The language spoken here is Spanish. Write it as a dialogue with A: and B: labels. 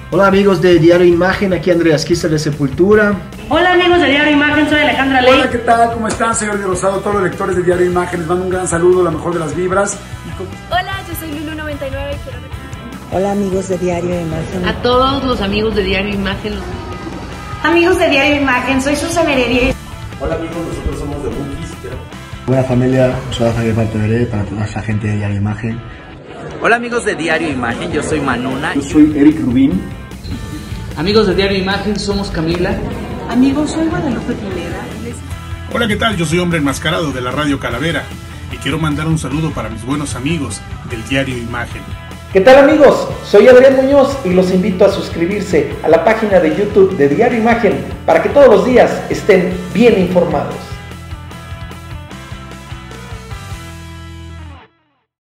A: Hola amigos de Diario Imagen, aquí Andreas Quisler de Sepultura.
B: Hola amigos de Diario Imagen, soy Alejandra Ley.
C: Hola, ¿qué tal? ¿Cómo están? Soy Jordi Rosado, todos los lectores de Diario Imagen. Les mando un gran saludo, la mejor de las vibras.
D: Hola, yo soy Lulu99 y quiero...
E: Hola amigos de Diario Imagen.
F: A todos los amigos de Diario Imagen.
B: Amigos de Diario Imagen, soy Susana Heredia.
G: Hola amigos, nosotros somos de Bookies.
H: Buena familia, soy Javier Parteveré para toda esa gente de Diario Imagen.
I: Hola amigos de Diario Imagen, yo soy Manuna.
J: Yo soy Eric Rubín.
K: Amigos de Diario Imagen, somos Camila.
L: Amigos, soy Guadalupe Pineda.
M: Hola, ¿qué tal? Yo soy Hombre Enmascarado de la Radio Calavera y quiero mandar un saludo para mis buenos amigos del Diario Imagen.
N: ¿Qué tal amigos? Soy Adrián Muñoz y los invito a suscribirse a la página de YouTube de Diario Imagen para que todos los días estén bien informados.